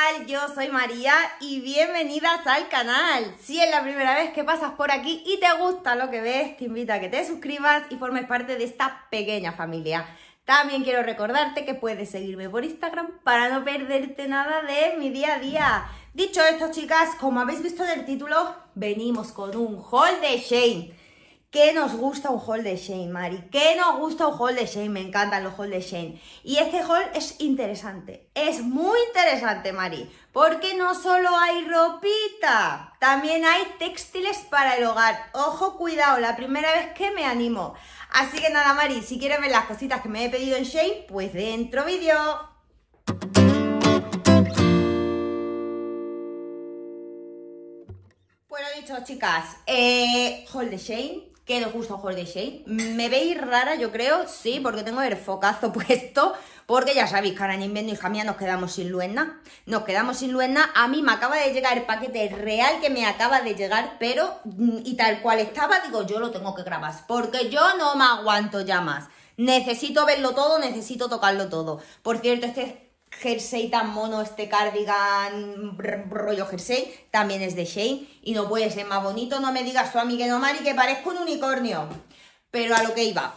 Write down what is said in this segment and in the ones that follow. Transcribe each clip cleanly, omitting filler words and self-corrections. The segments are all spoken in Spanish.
tal? Yo soy María y bienvenidas al canal. Si es la primera vez que pasas por aquí y te gusta lo que ves, te invito a que te suscribas y formes parte de esta pequeña familia. También quiero recordarte que puedes seguirme por Instagram para no perderte nada de mi día a día. Dicho esto, chicas, como habéis visto en el título, venimos con un haul de Shein. ¿Qué nos gusta un haul de Shein, Mari? ¿Qué nos gusta un haul de Shein? Me encantan los hauls de Shein. Y este haul es interesante, es muy interesante, Mari, porque no solo hay ropita, también hay textiles para el hogar. Ojo, cuidado, la primera vez que me animo. Así que nada, Mari, si quieres ver las cositas que me he pedido en Shein, pues dentro vídeo. Pues lo dicho, chicas, haul de Shein. ¿Qué nos gusta un haul de Shein? ¿Me veis rara, yo creo? Sí, porque tengo el focazo puesto, porque ya sabéis que ahora en invierno, hija mía, nos quedamos sin luenna. Nos quedamos sin luenna. A mí me acaba de llegar el paquete real que me acaba de llegar, pero, y tal cual estaba, digo, yo lo tengo que grabar, porque yo no me aguanto ya más. Necesito verlo todo, necesito tocarlo todo. Por cierto, este jersey tan mono, este cardigan rollo jersey, también es de Shein y no puede ser más bonito. No me digas tú a mí que no, Mari, que parezco un unicornio. Pero a lo que iba.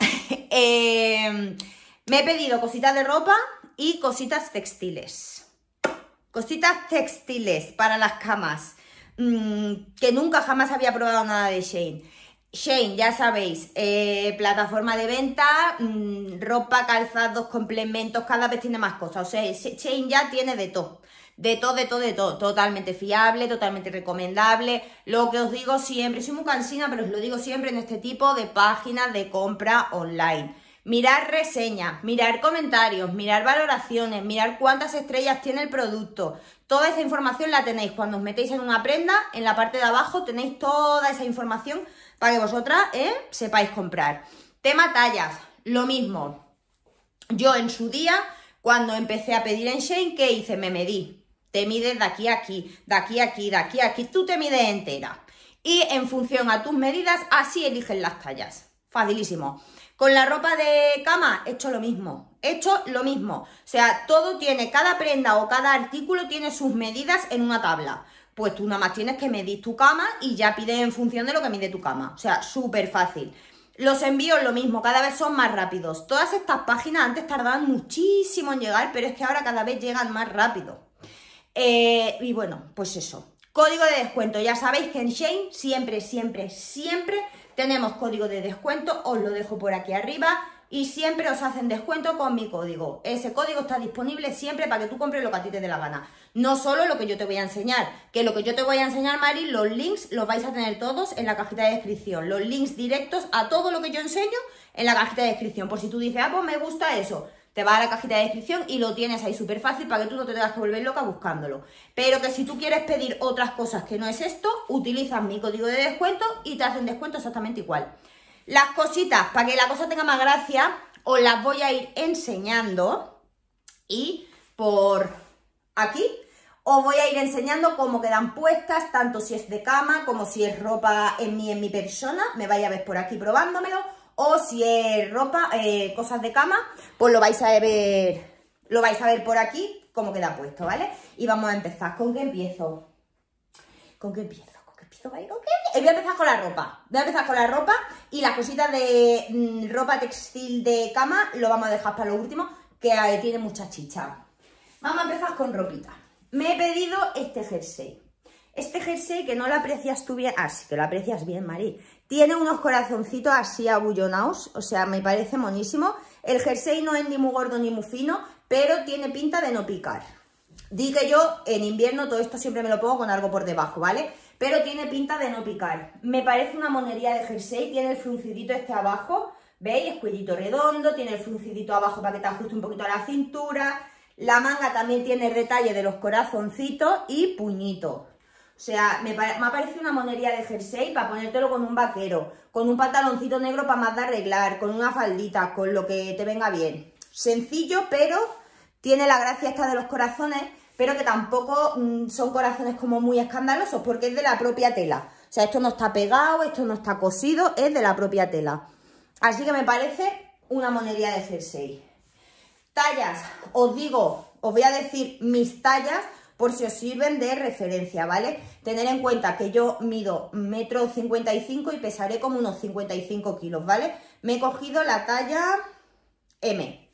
Me he pedido cositas de ropa y cositas textiles. Cositas textiles para las camas. Que nunca jamás había probado nada de Shein. Shein, ya sabéis, plataforma de venta, ropa, calzados, complementos, cada vez tiene más cosas. O sea, Shein ya tiene de todo. De todo, totalmente fiable, totalmente recomendable. Lo que os digo siempre, soy muy cansina, pero os lo digo siempre en este tipo de páginas de compra online. Mirar reseñas, mirar comentarios, mirar valoraciones, mirar cuántas estrellas tiene el producto. Toda esa información la tenéis cuando os metéis en una prenda, en la parte de abajo tenéis toda esa información para que vosotras sepáis comprar. Tema tallas, lo mismo. Yo en su día, cuando empecé a pedir en Shein, ¿qué hice? Me medí. Te mides de aquí a aquí, de aquí a aquí, de aquí a aquí. Tú te mides entera. Y en función a tus medidas, así eliges las tallas. Facilísimo. Con la ropa de cama, he hecho lo mismo. O sea, todo tiene, cada prenda o cada artículo tiene sus medidas en una tabla. Pues tú nada más tienes que medir tu cama y ya pides en función de lo que mide tu cama. O sea, súper fácil. Los envíos lo mismo, cada vez son más rápidos. Todas estas páginas antes tardaban muchísimo en llegar, pero es que ahora cada vez llegan más rápido. Y bueno, pues eso. Código de descuento. Ya sabéis que en Shein siempre tenemos código de descuento. Os lo dejo por aquí arriba. Y siempre os hacen descuento con mi código. Ese código está disponible siempre para que tú compres lo que a ti te dé la gana. No solo lo que yo te voy a enseñar. Que lo que yo te voy a enseñar, Mari, los links los vais a tener todos en la cajita de descripción. Los links directos a todo lo que yo enseño en la cajita de descripción. Por si tú dices, ah, pues me gusta eso. Te vas a la cajita de descripción y lo tienes ahí súper fácil para que tú no te tengas que volver loca buscándolo. Pero que si tú quieres pedir otras cosas que no es esto, utilizas mi código de descuento y te hacen descuento exactamente igual. Las cositas, para que la cosa tenga más gracia, os las voy a ir enseñando. Y por aquí os voy a ir enseñando cómo quedan puestas, tanto si es de cama como si es ropa en mi persona. Me vais a ver por aquí probándomelo. O si es ropa, cosas de cama, pues lo vais a ver por aquí cómo queda puesto, ¿vale? Y vamos a empezar. ¿Con qué empiezo? ¿Con qué empiezo? Voy a empezar con la ropa. Voy a empezar con la ropa y las cositas de ropa textil de cama lo vamos a dejar para lo último, que tiene mucha chicha. Vamos a empezar con ropita. Me he pedido este jersey. Este jersey que no lo aprecias tú bien. Ah, sí que lo aprecias bien, Mari. Tiene unos corazoncitos así abullonados. O sea, me parece monísimo. El jersey no es ni muy gordo ni muy fino, pero tiene pinta de no picar. Di que yo en invierno todo esto siempre me lo pongo con algo por debajo, ¿vale? Pero tiene pinta de no picar. Me parece una monería de jersey. Tiene el fruncidito este abajo. ¿Veis? Es cuellito redondo. Tiene el fruncidito abajo para que te ajuste un poquito a la cintura. La manga también tiene el detalle de los corazoncitos y puñito. O sea, me ha parecido una monería de jersey para ponértelo con un vaquero, con un pantaloncito negro para más de arreglar, con una faldita, con lo que te venga bien. Sencillo, pero tiene la gracia esta de los corazones, pero que tampoco son corazones como muy escandalosos, porque es de la propia tela. O sea, esto no está pegado, esto no está cosido, es de la propia tela. Así que me parece una monería de jersey. Tallas, os digo, os voy a decir mis tallas, por si os sirven de referencia, ¿vale? Tener en cuenta que yo mido 1,55 m y pesaré como unos 55 kilos, ¿vale? Me he cogido la talla M,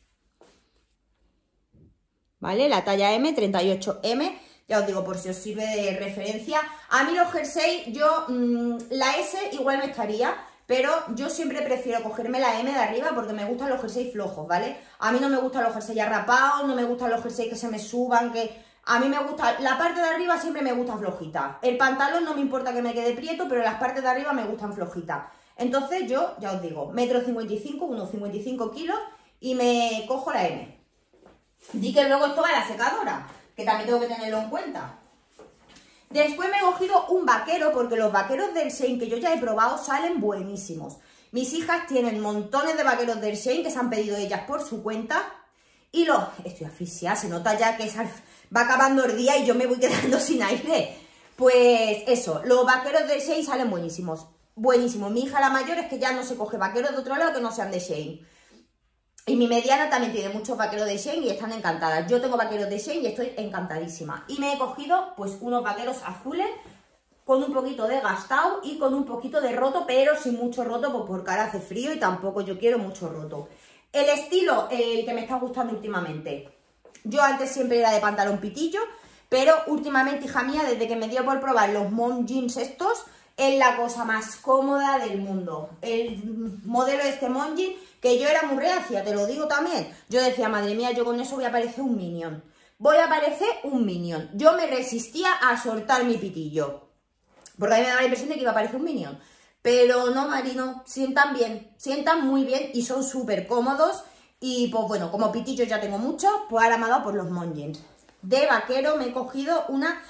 ¿vale? La talla M, 38M, ya os digo, por si os sirve de referencia. A mí los jerseys, yo, la S igual me estaría, pero yo siempre prefiero cogerme la M de arriba porque me gustan los jerseys flojos, ¿vale? A mí no me gustan los jerseys arrapados, no me gustan los jerseys que se me suban, que... A mí me gusta, la parte de arriba siempre me gusta flojita. El pantalón no me importa que me quede prieto, pero las partes de arriba me gustan flojitas. Entonces yo, ya os digo, 1,55 m, unos 55 kilos y me cojo la M. Di que luego esto va a la secadora, que también tengo que tenerlo en cuenta. Después me he cogido un vaquero, porque los vaqueros del Shein que yo ya he probado salen buenísimos. Mis hijas tienen montones de vaqueros del Shein que se han pedido ellas por su cuenta. Y los... Estoy asfixiada, se nota ya que va acabando el día y yo me voy quedando sin aire. Pues eso, los vaqueros del Shein salen buenísimos. Buenísimos. Mi hija la mayor es que ya no se coge vaqueros de otro lado que no sean de Shein. Y mi mediana también tiene muchos vaqueros de Shein y están encantadas. Yo tengo vaqueros de Shein y estoy encantadísima. Y me he cogido pues unos vaqueros azules con un poquito de gastado y con un poquito de roto, pero sin mucho roto, pues porque ahora hace frío y tampoco yo quiero mucho roto. El estilo, el que me está gustando últimamente. Yo antes siempre era de pantalón pitillo, pero últimamente, hija mía, desde que me dio por probar los mom jeans estos, es la cosa más cómoda del mundo. El modelo de este mom jean, que yo era muy reacia, te lo digo también. Yo decía, madre mía, yo con eso voy a parecer un minion. Voy a parecer un minion. Yo me resistía a soltar mi pitillo, porque a mí me daba la impresión de que iba a parecer un minion. Pero no, Marino, sientan bien, sientan muy bien y son súper cómodos. Y pues bueno, como pitillos ya tengo muchos, pues ahora me ha dado por los mom jeans. De vaquero me he cogido una...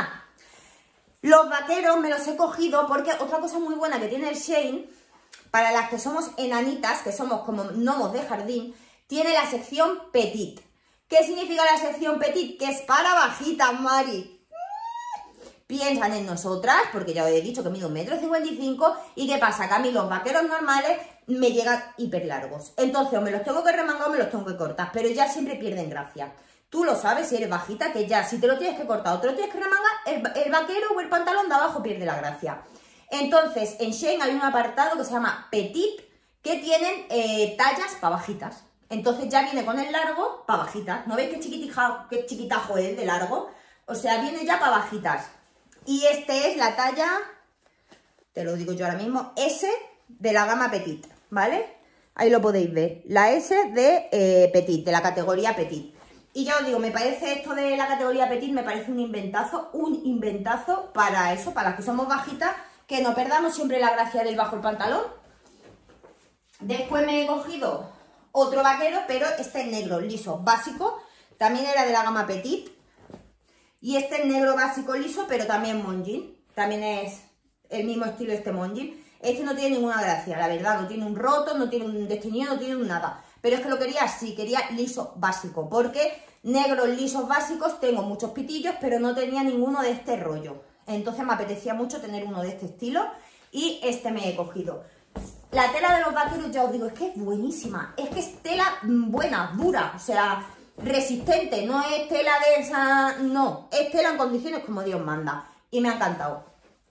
Los vaqueros me los he cogido porque otra cosa muy buena que tiene el Shein, para las que somos enanitas, que somos como gnomos de jardín, tiene la sección petit. ¿Qué significa la sección petit? Que es para bajitas, Mari. Piensan en nosotras, porque ya os he dicho que mido 1,55 m y ¿qué pasa? Que a mí los vaqueros normales me llegan hiper largos. Entonces o me los tengo que remangar o me los tengo que cortar, pero ya siempre pierden gracia. Tú lo sabes si eres bajita, que ya si te lo tienes que cortar o te lo tienes que remangar, el vaquero o el pantalón de abajo pierde la gracia. Entonces en Shein hay un apartado que se llama Petit, que tienen tallas para bajitas. Entonces ya viene con el largo para bajitas. ¿No veis qué chiquitajo es de largo? O sea, viene ya para bajitas. Y este es la talla, te lo digo yo ahora mismo, S de la gama Petit, ¿vale? Ahí lo podéis ver, la S de Petit, de la categoría Petit. Y ya os digo, me parece esto de la categoría Petit, me parece un inventazo para eso, para las que somos bajitas, que no perdamos siempre la gracia del bajo el pantalón. Después me he cogido otro vaquero, pero este es negro, liso, básico, también era de la gama Petit. Y este es negro básico liso, pero también mom jean. También es el mismo estilo este mom jean. Este no tiene ninguna gracia, la verdad. No tiene un roto, no tiene un desteñido, no tiene un nada. Pero es que lo quería así, quería liso básico. Porque negros lisos básicos tengo muchos pitillos, pero no tenía ninguno de este rollo. Entonces me apetecía mucho tener uno de este estilo. Y este me he cogido. La tela de los vaqueros, ya os digo, es que es buenísima. Es que es tela buena, dura, o sea... resistente, no es tela de esa, no, es tela en condiciones como Dios manda y me ha encantado.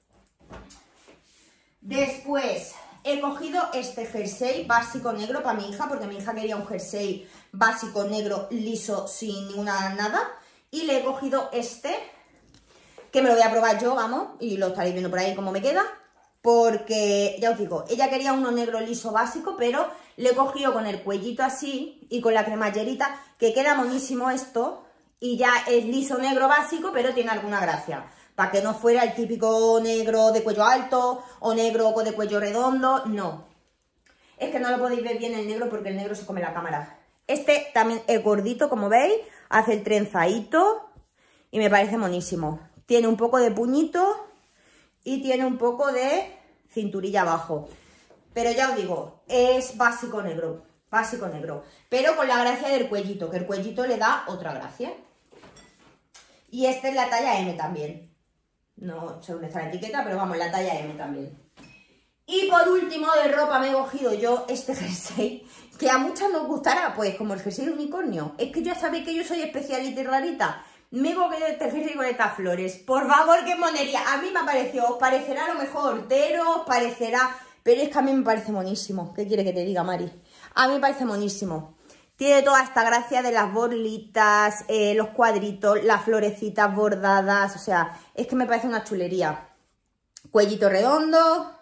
Después he cogido este jersey básico negro para mi hija, porque mi hija quería un jersey básico negro liso sin ninguna nada, y le he cogido este, que me lo voy a probar yo, vamos, y lo estaréis viendo por ahí cómo me queda. Porque, ya os digo, ella quería uno negro liso básico, pero le he cogido con el cuellito así y con la cremallerita, que queda monísimo esto. Y ya es liso negro básico, pero tiene alguna gracia. Para que no fuera el típico negro de cuello alto o negro de cuello redondo, no. Es que no lo podéis ver bien el negro porque el negro se come la cámara. Este también es gordito, como veis, hace el trenzadito y me parece monísimo. Tiene un poco de puñito... y tiene un poco de cinturilla abajo. Pero ya os digo, es básico negro, pero con la gracia del cuellito, que el cuellito le da otra gracia. Y este es la talla M también. No sé dónde está la etiqueta, pero vamos, la talla M también. Y por último, de ropa me he cogido yo este jersey, que a muchas nos gustará, pues como el jersey de unicornio. Es que ya sabéis que yo soy especialita y rarita. Mismo que yo tejer con estas flores. Por favor, qué monería. A mí me ha parecido, os parecerá a lo mejor hortero, os parecerá... Pero es que a mí me parece monísimo. ¿Qué quiere que te diga, Mari? A mí me parece monísimo. Tiene toda esta gracia de las borlitas, los cuadritos, las florecitas bordadas. O sea, es que me parece una chulería. Cuellito redondo,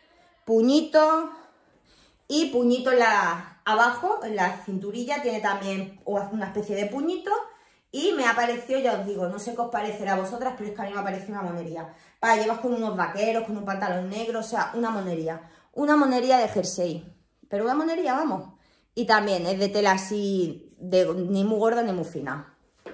puñito y puñito abajo, en la cinturilla, tiene también una especie de puñito. Y me ha parecido, ya os digo, no sé qué os parecerá a vosotras, pero es que a mí me ha parecido una monería. Para llevar con unos vaqueros, con un pantalón negro, o sea, una monería. Una monería de jersey. Pero una monería, vamos. Y también es de tela así, ni muy gorda ni muy fina.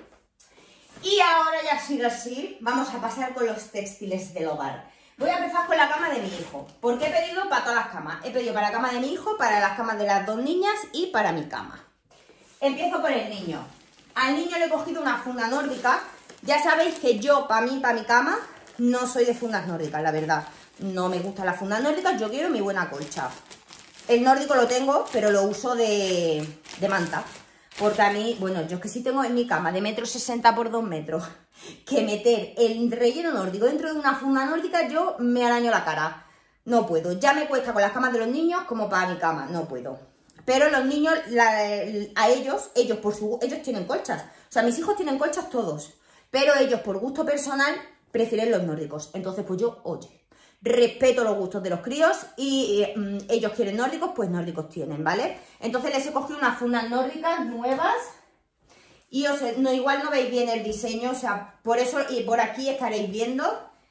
Y ahora ya sido así, vamos a pasar con los textiles del hogar. Voy a empezar con la cama de mi hijo, porque he pedido para todas las camas. He pedido para la cama de mi hijo, para las camas de las dos niñas y para mi cama. Empiezo por el niño. Al niño le he cogido una funda nórdica. Ya sabéis que yo, para mi cama, no soy de fundas nórdicas, la verdad. No me gustan las fundas nórdicas, yo quiero mi buena colcha. El nórdico lo tengo, pero lo uso de manta. Porque a mí, bueno, yo es que si tengo en mi cama de 1,60 m por 2 metros que meter el relleno nórdico dentro de una funda nórdica, yo me araño la cara. No puedo. Ya me cuesta con las camas de los niños como para mi cama, no puedo. Pero los niños, ellos tienen colchas. O sea, mis hijos tienen colchas todos. Pero ellos, por gusto personal, prefieren los nórdicos. Entonces, pues yo, oye, respeto los gustos de los críos y ellos quieren nórdicos, pues nórdicos tienen, ¿vale? Entonces les he cogido unas fundas nórdicas nuevas. Y igual no veis bien el diseño, o sea, por eso y por aquí estaréis viendo.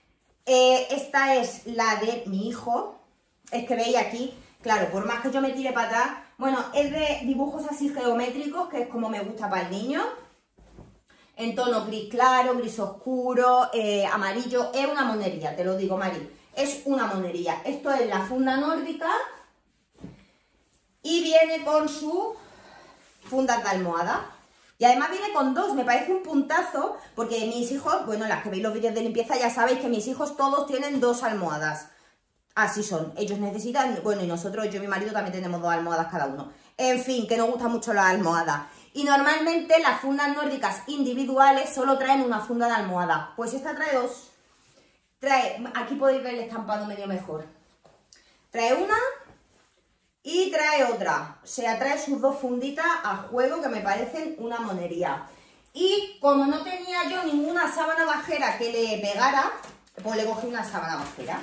Esta es la de mi hijo. Es que veis aquí, claro, por más que yo me tire para atrás. Bueno, es de dibujos así geométricos, que es como me gusta para el niño. En tono gris claro, gris oscuro, amarillo. Es una monería, te lo digo, Mari. Es una monería. Esto es la funda nórdica. Y viene con su funda de almohada. Y además viene con dos, me parece un puntazo, porque mis hijos, bueno, las que veis los vídeos de limpieza ya sabéis que mis hijos todos tienen 2 almohadas. Así son, ellos necesitan, bueno, y nosotros, yo y mi marido también tenemos 2 almohadas cada uno. En fin, que nos gustan mucho las almohadas. Y normalmente las fundas nórdicas individuales solo traen una funda de almohada. Pues esta trae 2. Aquí podéis ver el estampado medio mejor. Trae una y trae otra. O sea, trae sus 2 funditas a juego que me parecen una monería. Y como no tenía yo ninguna sábana bajera que le pegara, pues le cogí una sábana bajera.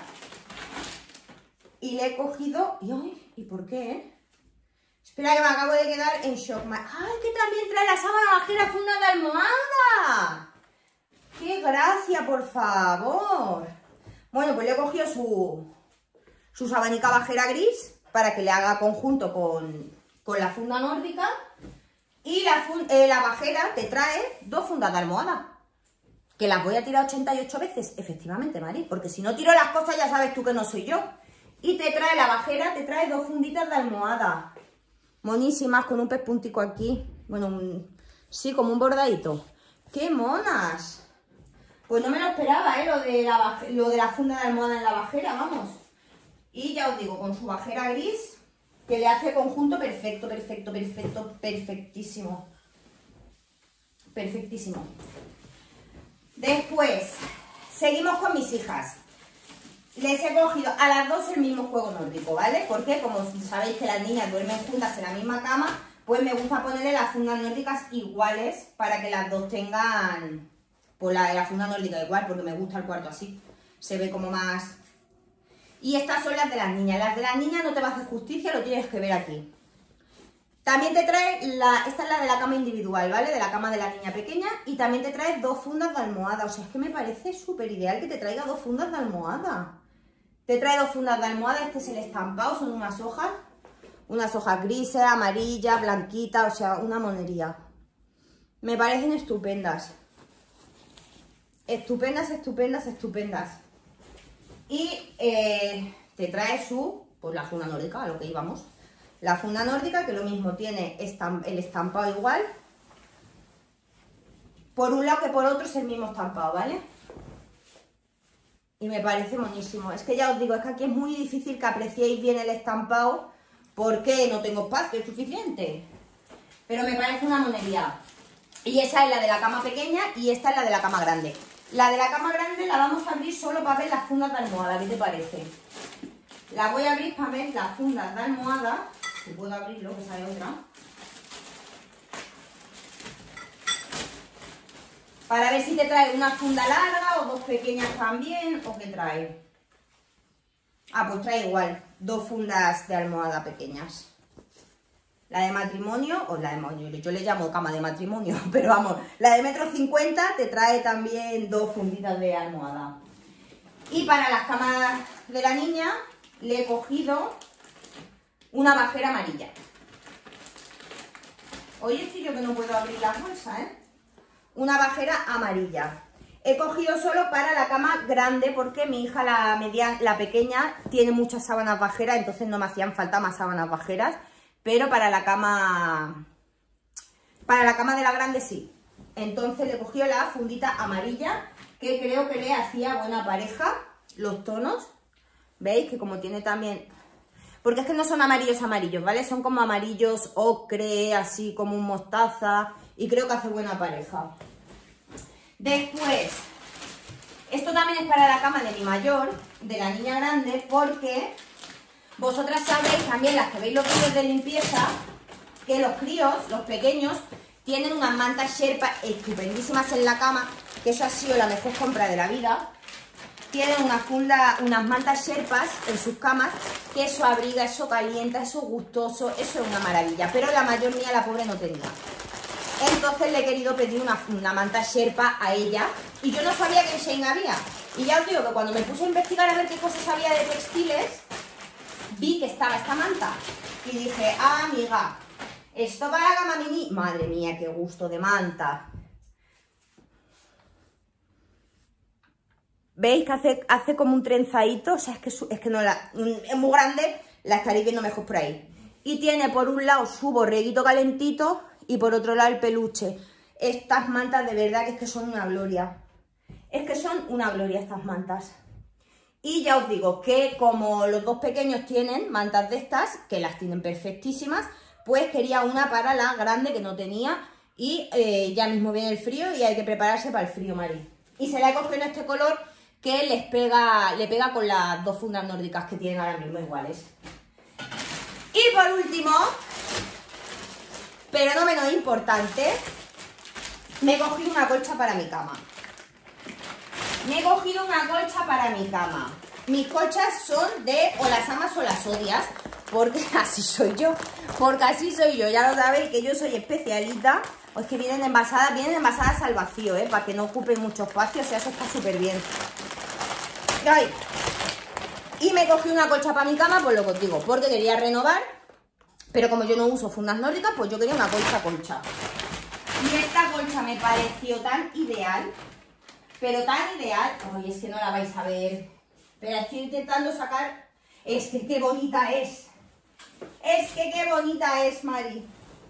Y le he cogido... ¿Y por qué? Espera que me acabo de quedar en shock. ¡Ay, que también trae la sábana bajera funda de almohada! ¡Qué gracia, por favor! Bueno, pues le he cogido su sabanica bajera gris para que le haga conjunto con la funda nórdica. Y la bajera te trae 2 fundas de almohada. Que las voy a tirar 88 veces, efectivamente, Mari. Porque si no tiro las cosas ya sabes tú que no soy yo. Y te trae la bajera, te trae 2 funditas de almohada. Monísimas, con un pespuntico aquí. Bueno, sí, como un bordadito. ¡Qué monas! Pues no me lo esperaba, lo de la funda de almohada en la bajera, vamos. Y ya os digo, con su bajera gris, que le hace conjunto perfecto, perfecto, perfecto, perfectísimo. Perfectísimo. Después, seguimos con mis hijas. Les he cogido a las 2 el mismo juego nórdico, ¿vale? Porque como sabéis que las niñas duermen juntas en la misma cama, pues me gusta ponerle las fundas nórdicas iguales para que las dos tengan pues la funda nórdica igual, porque me gusta el cuarto así. Se ve como más... Y estas son las de las niñas. Las de las niñas no te va a hacer justicia, lo tienes que ver aquí. También te trae, esta es la de la cama individual, ¿vale? De la cama de la niña pequeña. Y también te trae 2 fundas de almohada. O sea, es que me parece súper ideal que te traiga 2 fundas de almohada. Te trae 2 fundas de almohada, este es el estampado, son unas hojas grises, amarillas, blanquitas, o sea, una monería. Me parecen estupendas. Estupendas, estupendas, estupendas. Y te trae pues la funda nórdica, a lo que íbamos. La funda nórdica, que lo mismo tiene el estampado igual. Por un lado que por otro es el mismo estampado, ¿vale? Y me parece monísimo. Es que ya os digo, es que aquí es muy difícil que apreciéis bien el estampado porque no tengo espacio suficiente. Pero me parece una monería. Y esa es la de la cama pequeña y esta es la de la cama grande. La de la cama grande la vamos a abrir solo para ver las fundas de almohada, ¿qué te parece? La voy a abrir para ver las fundas de almohada. Si puedo abrirlo, que sale otra. Para ver si te trae una funda larga o dos pequeñas también, o qué trae. Ah, pues trae igual, dos fundas de almohada pequeñas. La de matrimonio, o la de, yo le llamo cama de matrimonio, pero vamos, la de 1,50 m te trae también dos funditas de almohada. Y para las camas de la niña le he cogido una bajera amarilla. Hoy estoy yo que no puedo abrir las bolsas, ¿eh? Una bajera amarilla. He cogido solo para la cama grande porque mi hija, la pequeña, tiene muchas sábanas bajeras, entonces no me hacían falta más sábanas bajeras. Pero para la cama de la grande sí. Entonces le cogió la fundita amarilla, que creo que le hacía buena pareja los tonos. ¿Veis? Que como tiene también... Porque es que no son amarillos amarillos, ¿vale? Son como amarillos ocre, así como un mostaza. Y creo que hace buena pareja. Después, esto también es para la cama de mi mayor, de la niña grande, porque... Vosotras sabéis también, las que veis los vídeos de limpieza, que los críos, los pequeños, tienen unas mantas Sherpa estupendísimas en la cama, que eso ha sido la mejor compra de la vida. Tienen unas mantas Sherpas en sus camas, que eso abriga, eso calienta, eso gustoso, eso es una maravilla. Pero la mayor mía, la pobre, no tenía. Entonces le he querido pedir una manta Sherpa a ella, y yo no sabía que en Shein había. Y ya os digo que cuando me puse a investigar a ver qué cosas había de textiles, vi que estaba esta manta y dije, ah, amiga, esto para la cama mini. Madre mía, qué gusto de manta. ¿Veis que hace como un trenzadito? O sea, es que no es muy grande, la estaréis viendo mejor por ahí. Y tiene por un lado su borreguito calentito y por otro lado el peluche. Estas mantas de verdad que es que son una gloria. Es que son una gloria estas mantas. Y ya os digo que como los dos pequeños tienen mantas de estas, que las tienen perfectísimas, pues quería una para la grande que no tenía. Y ya mismo viene el frío y hay que prepararse para el frío, Mari. Y se la he cogido en este color que le pega con las dos fundas nórdicas que tienen ahora mismo iguales. Y por último, pero no menos importante, me he cogido una colcha para mi cama. Me he cogido una colcha para mi cama. Mis colchas son de o las amas o las odias, porque así soy yo. Porque así soy yo, ya lo sabéis que yo soy especialista. O es que vienen envasadas al vacío, para que no ocupen mucho espacio, o sea, eso está súper bien. Ay. Y me cogí una colcha para mi cama, pues lo que os digo, porque quería renovar, pero como yo no uso fundas nórdicas, pues yo quería una colcha. Y esta colcha me pareció tan ideal. Pero tan ideal. Ay, es que no la vais a ver. Pero estoy intentando sacar. Es que qué bonita es. Es que qué bonita es, Mari.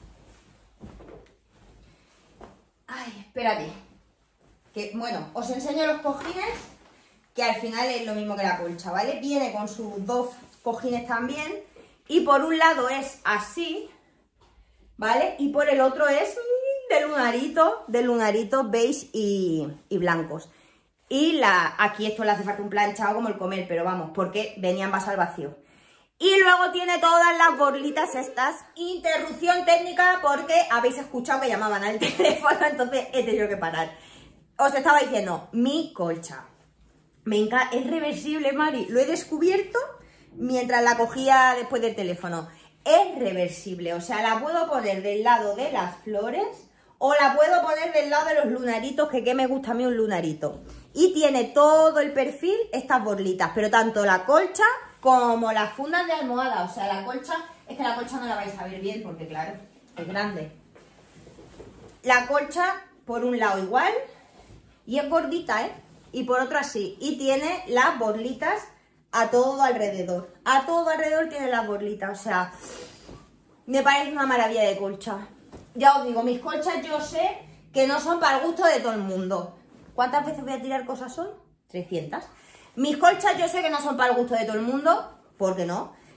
Ay, espérate. Que, bueno, os enseño los cojines, que al final es lo mismo que la colcha, ¿vale? Viene con sus dos cojines también. Y por un lado es así, ¿vale? Y por el otro es de lunarito beige y blancos. Y aquí esto le hace falta un planchado como el comer, pero vamos, porque venía envasado al vacío. Y luego tiene todas las borlitas estas. Interrupción técnica porque habéis escuchado que llamaban al teléfono, entonces he tenido que parar. Os estaba diciendo, mi colcha. Me encanta, es reversible, Mari. Lo he descubierto mientras la cogía después del teléfono. Es reversible, o sea, la puedo poner del lado de las flores o la puedo poner del lado de los lunaritos, que me gusta a mí un lunarito. Y tiene todo el perfil estas borlitas, pero tanto la colcha como las fundas de almohada. O sea, la colcha, es que la colcha no la vais a ver bien porque claro, es grande. La colcha por un lado igual y es gordita, y por otro así. Y tiene las borlitas a todo alrededor. A todo alrededor tiene las borlitas, o sea, me parece una maravilla de colcha. Ya os digo, mis colchas yo sé que no son para el gusto de todo el mundo. ¿Cuántas veces voy a tirar cosas hoy? 300. Mis colchas yo sé que no son para el gusto de todo el mundo, porque no.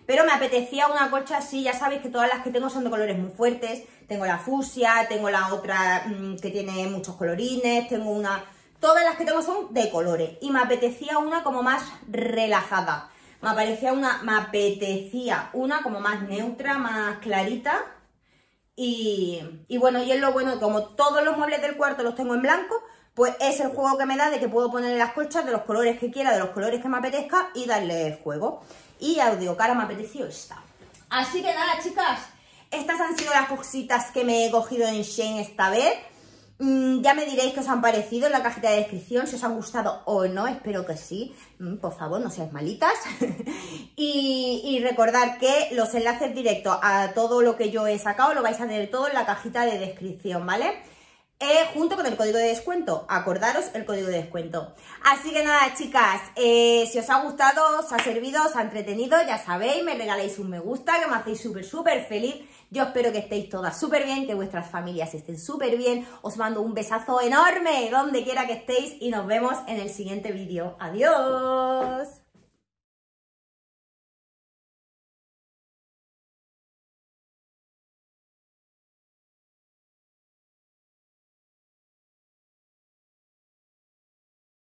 pero me apetecía una colcha así. Ya sabéis que todas las que tengo son de colores muy fuertes. Tengo la fucsia, tengo la otra que tiene muchos colorines, tengo una... Todas las que tengo son de colores y me apetecía una como más relajada. Me apetecía una como más neutra, más clarita. Y bueno, y es lo bueno, como todos los muebles del cuarto los tengo en blanco, pues es el juego que me da de que puedo ponerle las colchas de los colores que quiera, de los colores que me apetezca y darle el juego. Y ya os digo que ahora me apeteció esta. Así que nada, chicas, estas han sido las cositas que me he cogido en Shein esta vez. Ya me diréis qué os han parecido en la cajita de descripción, si os han gustado o no, espero que sí. Por favor, no seáis malitas. y recordad que los enlaces directos a todo lo que yo he sacado lo vais a tener todo en la cajita de descripción, ¿vale? Junto con el código de descuento, acordaros el código de descuento. Así que nada, chicas, si os ha gustado, os ha servido, os ha entretenido, ya sabéis, me regaláis un me gusta, que me hacéis súper feliz. Yo espero que estéis todas súper bien, que vuestras familias estén súper bien. Os mando un besazo enorme donde quiera que estéis y nos vemos en el siguiente vídeo. ¡Adiós!